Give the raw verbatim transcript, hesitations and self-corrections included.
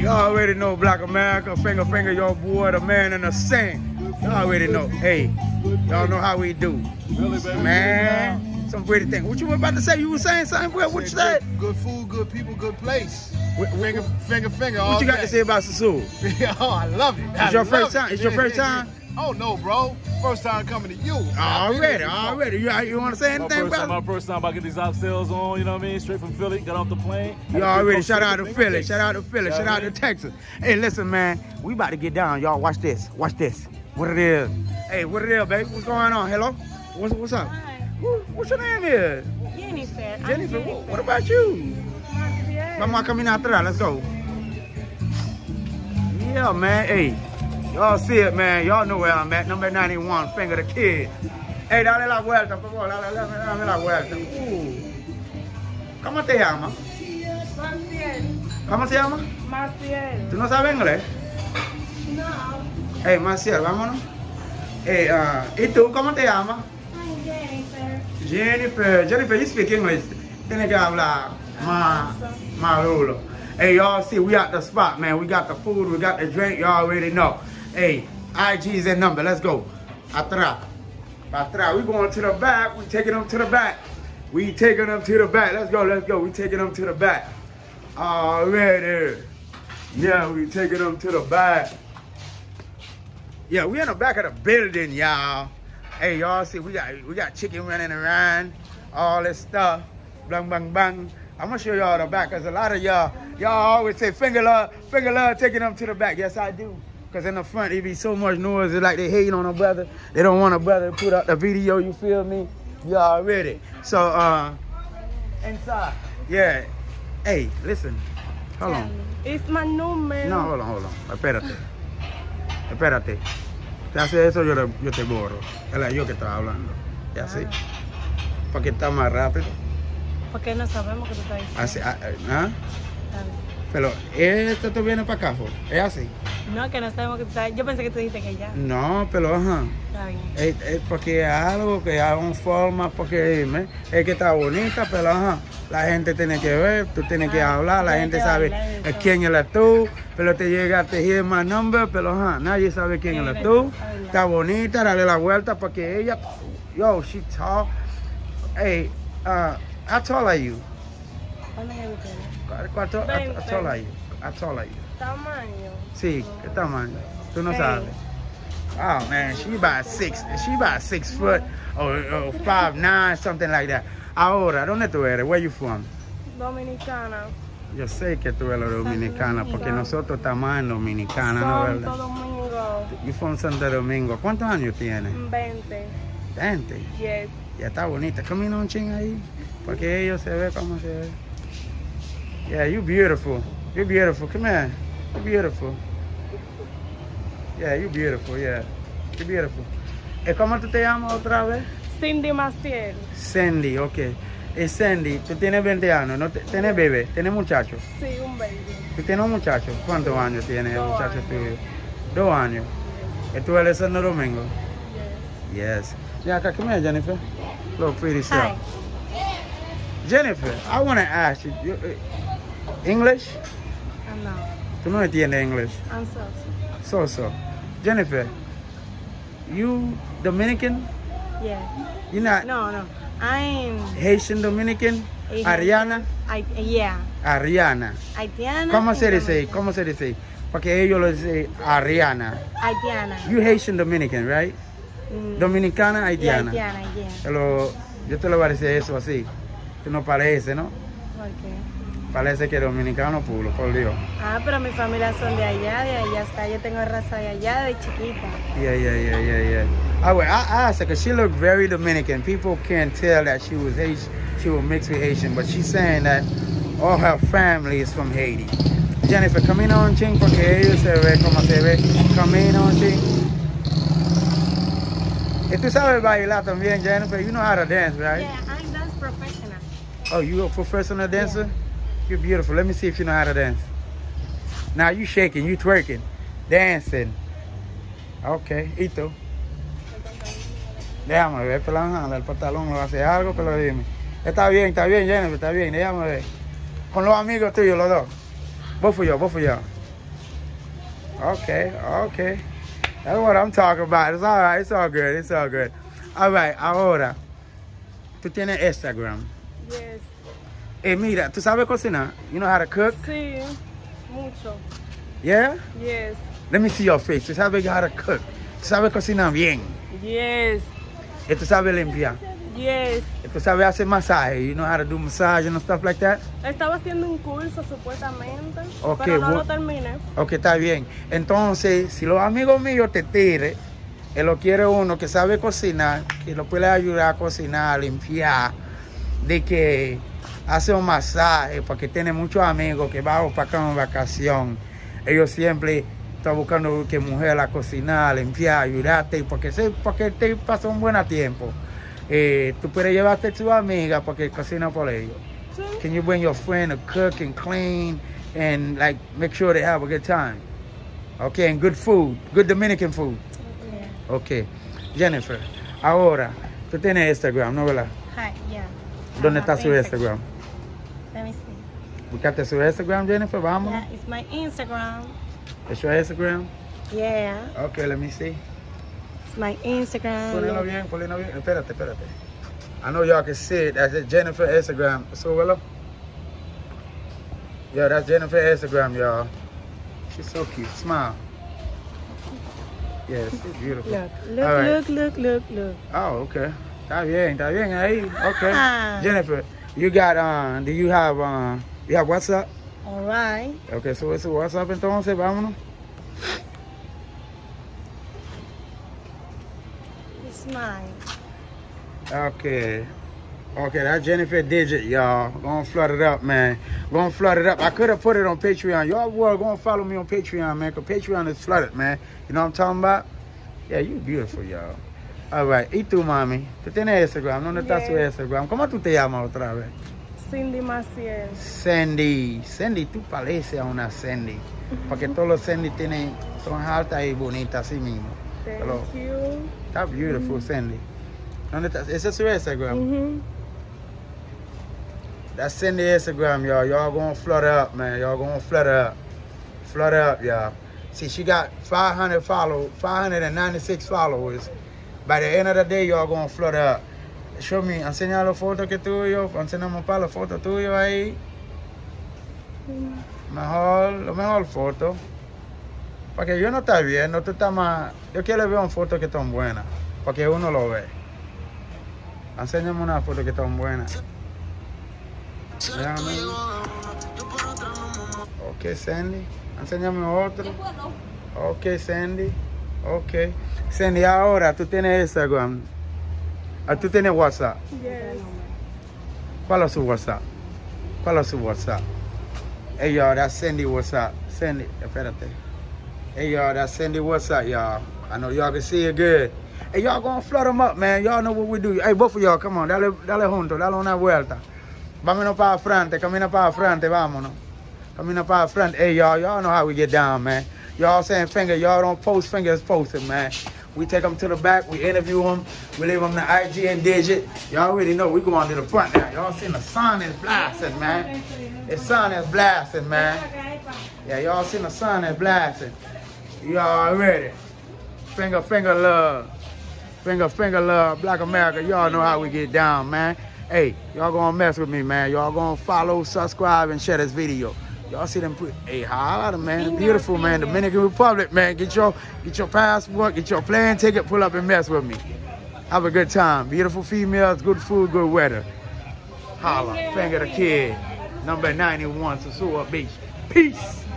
Y'all already know Black America, finger, finger, your boy, the man in the sand. Y'all already know. Hey, y'all know how we do. Really, baby? Man, some pretty thing. What you were about to say? You were saying something? What, what you said? Good, good food, good people, good place. What, what, Finger, finger, finger. what you got to say about Sassoon? Oh, I love it. It's your first time? It's your first time? Oh, no, bro. First time coming to you. Already, already. You, you want to say anything, my brother? My first time about getting these oxtails on, you know what I mean? Straight from Philly, got off the plane. You already shout out to Philly, shout out to Philly, shout out to Texas. Hey, listen, man, we about to get down, y'all. Watch this, watch this. What it is? Hey, what it is, baby? What's going on? Hello? What's what's up? Hi. Who, what's your name is? Jennifer. I'm Jennifer. Jennifer. What about you? Marciel. Vamos a caminar atrás. Let's go. Yeah, man. Hey, y'all see it, man. Y'all know where I'm at. Number ninety-one, Finger the Kid. Hey, dale la vuelta, por favor. Dale, dale, dale la vuelta. Uh. ¿Cómo te llamas? Marciel. ¿Cómo se llama? Marciel. ¿Tú no sabes inglés? No. Hey, Marcial, vámonos. Hey, uh, ¿y tú cómo te llamas? I'm Jennifer. Jennifer. Jennifer, you speak English. Tienes que hablar más, más duro. Hey, y'all see, we at the spot, man. We got the food, we got the drink, y'all already know. Hey, I G is that number, let's go. Atrás. Atrás. We going to the back, we taking them to the back. We taking them to the back, let's go, let's go. We taking them to the back. Already. Yeah, we taking them to the back. Yeah, we in the back of the building, y'all. Hey, y'all see, we got we got chicken running around, all this stuff. Bang, bang, bang. I'm gonna show y'all the back, cause a lot of y'all, y'all always say finger love, finger love, taking them to the back. Yes, I do. Cause in the front, it be so much noise, it's like they hating on a brother. They don't want a brother to put out the video, you feel me? Y'all ready? So, uh, inside, yeah. Hey, listen, hold on. It's my number. No, hold on, hold on. Espérate. Espérate. Te hace eso, yo, le, yo te borro. Era yo que estaba hablando. Y así. Porque está más rápido. Porque no sabemos que tú estás diciendo. Así, ah, ¿ah? Está bien. Pero, ¿esto te viene para acá, fo? ¿Es así? No, que no sabemos que tú estás. Yo pensé que tú dijiste que ya. No, pero ajá. Está bien. Es, es porque es algo que hagan forma, porque ¿me? Es que está bonita, pero ajá. La gente tiene que ver, tú tienes que Ah, hablar, la tiene gente que sabe hablar de todo. quién eres tú, pero te llega a tejer más nombre, pero ajá, nadie sabe quién Sí, eres tú. verdad. Está bonita, dale la vuelta para que ella, yo, she tall. Hey, uh, how tall are you? ¿Cuándo me gustaría? ¿Cuánto? How Veinte. tall are you? How tall are you? Tamaño. Sí, ¿qué tamaño? Tú no Seis. sabes. Oh man, she about six, she about six foot or, or five nine, something like that. Ahora, ¿dónde tú eres? Where you from? Dominicana. Yo sé que tú eres dominicana Domingo. porque nosotros estamos en Dominicana, ¿no Santo verdad? Domingo. You from Santo Domingo. ¿Cuántos años tienes? veinte. veinte. Yes. Ya está bonita. Camina un ching ahí porque ellos se ve como se ve. Yeah, you beautiful. You're beautiful. Come here. You're beautiful. Yeah, you're beautiful. Yeah, you're beautiful. ¿Y cómo tú te llamas otra vez? Cindy Maciel. Sandy, ok. Es Sandy, tú tienes veinte años, ¿no? ¿Tienes bebé? ¿Tienes muchacho? Sí, un baby. ¿Tú tienes un muchacho? ¿Cuántos años tiene el Dos muchacho años. tuyo? Dos años. ¿Y tú eres Santo Domingo? Yes. Yes. Yeah, come here, Jennifer. Look pretty Hi. self. Jennifer, I want to ask you, you uh, English? I'm not. Tú no entiendes English. I'm so. So, so. Jennifer, you Dominican? Yes. You're not No, no. I'm. Haitian Dominican? Haitian. Ariana? I, yeah. Ariana. Haitiana. ¿Cómo y se dice? dominicana. ¿Cómo se dice? Porque ellos lo dicen Ariana. Haitiana. You Haitian Dominican, right? Mm, Dominicana, y haitiana. Haitiana, yeah. Te lo- yo te lo voy a decir eso así. Tú no parece, ¿no? ¿Por qué? Parece que dominicano puro, por Dios. Ah, pero mi familia son de allá, de allá está. Yo tengo raza de allá, de chiquita. Yeah, yeah, yeah, yeah, yeah. Ah, well, I asked her because she looked very Dominican. People can't tell that she was Haitian, she was mixed with Haitian, but she's saying that all her family is from Haiti. Jennifer, camina un ching porque ellos se ve como se ve. Camina un ching. Y tú sabes bailar también, Jennifer. You know how to dance, right? Yeah, I'm dance professional. Oh, you a professional dancer? You're beautiful. Let me see if you know how to dance. Now you shaking, you twerking, dancing. Okay, ¿y tú? Déjame ver, pelanja, el pantalón lo hace algo, pero dime. Está bien, está bien, Jennifer, está bien, déjame ver. Con los amigos tuyos, los dos. Vos fui yo, vos fui yo. Okay, okay. That's what I'm talking about. It's all right. It's all good. It's all good. All right, ahora. ¿Tú tienes Instagram? Yes. Eh, mira, ¿tú sabes cocinar? You know how to cook? Sí, mucho. Yeah? Yes. Let me see your face. ¿Tú sabes how to cook? ¿Tú sabes cocinar bien? Yes. ¿Y tú sabes limpiar? Yes. ¿Y tú sabes hacer masaje? You know how to do massage and stuff like that? Estaba haciendo un curso supuestamente, Ok, pero no bu- lo terminé. Ok, está bien. Entonces, si los amigos míos te tiren, él lo quiere uno que sabe cocinar, que lo puede ayudar a cocinar, a limpiar, de que hace un masaje, porque tiene muchos amigos que van para acá en vacación. Ellos siempre están buscando que mujer a cocinar, limpiar, ayudarte, porque, sé, porque te pasó un buen tiempo. Eh, tú puedes llevarte a tu amiga porque cocina por ellos. Sí. Can you bring your friend to cook and clean and like make sure they have a good time? Okay, and good food, good Dominican food. Yeah. Okay, Jennifer, ahora, tú tienes Instagram, ¿no verdad? Hi, yeah. ¿Dónde I está have su Instagram? Let me see. Buscaste su Instagram, Jennifer, vamos. Yeah, it's my Instagram. ¿Es your Instagram? Yeah, Okay, let me see. it's my Instagram. Ponelo bien, ponelo bien. Espérate, espérate. I know y'all can see it. That's Jennifer Instagram. Súbelo. Yeah, that's Jennifer Instagram, y'all. She's so cute. Smile. Yeah, she's beautiful. Look, look, All right. look, look, look, look. Oh, okay. Está bien, está bien ahí. Okay. Ah. Jennifer, you got, uh, do you have, uh, you have WhatsApp? All right. Okay, so it's WhatsApp entonces, vámonos. It's mine. Okay. Okay, that's Jennifer Digit, y'all. Gonna flood it up, man. Gonna flood it up. I could have put it on Patreon. Y'all were gonna follow me on Patreon, man, because Patreon is flooded, man. You know what I'm talking about? Yeah, you beautiful, y'all. All right. ¿Y tú, mami? ¿Tú tienes Instagram? ¿Dónde está su Yes. Instagram? ¿Cómo tú te llamas otra vez? Cindy Maciel. Sandy. Sandy, tú pareces a una Sandy. Porque todos los Sandy tienen, son altas y bonitas así mismo. Thank Hello. you. Está beautiful, Sandy. ¿Dónde está? ¿Ese es su Instagram? Mm-hmm. That's Cindy Instagram, y'all. Y'all gonna flood her up, man. Y'all gonna flood her up. Flood her up, y'all. See, she got five hundred follow, five hundred ninety-six followers. By the end of the day, y'all gonna flood her up. Show me, enseña la foto que tuyo, enseñame para la foto tuyo ahí. Mejor, lo mejor foto. Porque yo no estoy viendo, tú estás más... Yo quiero ver una foto que están buenas, porque uno lo ve. Enséñame una foto que están buenas. Déjame. Ok, Sandy. Enséñame otro. Ok, Sandy. Ok. Sandy, ahora tú tienes Instagram. Ah, tú tienes WhatsApp. Yes. ¿Cuál es su WhatsApp? ¿Cuál es su WhatsApp? Hey, y'all, that's Sandy WhatsApp. Sandy, espérate. Hey, y'all, that's Sandy WhatsApp, y'all. I know y'all can see it good. Hey, y'all gonna flood them up, man. Y'all know what we do. Hey, both of y'all, come on. Dale, dale juntos, dale una vuelta. Vámonos para frente, camina para frente, vámonos. Camina para frente. Hey, y'all, y'all know how we get down, man. Y'all saying finger, y'all don't post fingers posted, man. We take them to the back, we interview them, we leave them the I G and Digit. Y'all already know we going to the front now. Y'all seen the sun is blasting, man. The sun is blasting, man. Yeah, y'all seen the sun is blasting. Y'all already. Finger, finger love. Finger, finger love. Black America, y'all know how we get down, man. Hey, y'all gonna mess with me, man. Y'all gonna follow, subscribe, and share this video. Y'all see them put, hey, holla, man. It's beautiful, man. Dominican Republic, man. Get your, get your passport, get your plane ticket, pull up and mess with me. Have a good time. Beautiful females, good food, good weather. Holla, finger the kid. Number ninety-one, Sosua Beach. Peace.